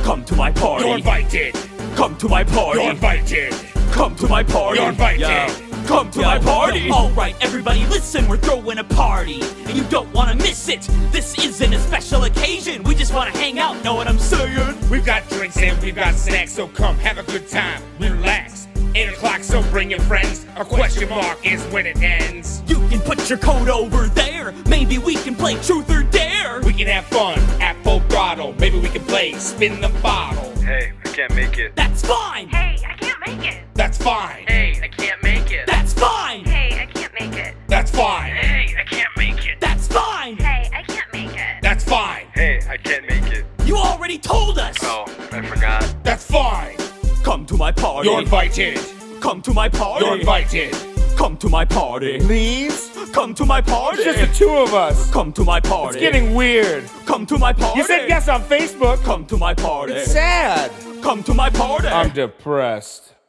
Come to my party. You're invited. Come to my party. You're invited. Come to my party. You're invited. Come to my party. Alright, everybody listen, we're throwing a party, and you don't wanna miss it. This isn't a special occasion, we just wanna hang out, know what I'm saying? We've got drinks and we've got snacks, so come have a good time, relax. 8 o'clock, so bring your friends. A question mark is when it ends. You can put your coat over there, maybe we can play truth or dare. We can have fun at full throttle, maybe we can play spin the bottle. Hey, I can't make it. That's fine! Hey, I can't make it. That's fine. Hey, I can't make it. That's fine! Hey, I can't make it. That's fine. Hey, I can't make it. That's fine! Hey, I can't make it. That's fine. Hey, I can't make it. You already told us! Oh, I forgot. That's fine. Come to my party. You're invited. Come to my party. You're invited. Come to my party. Please? Come to my party. It's just the two of us. Come to my party. It's getting weird. Come to my party. You said yes on Facebook. Come to my party. It's sad. Come to my party. I'm depressed.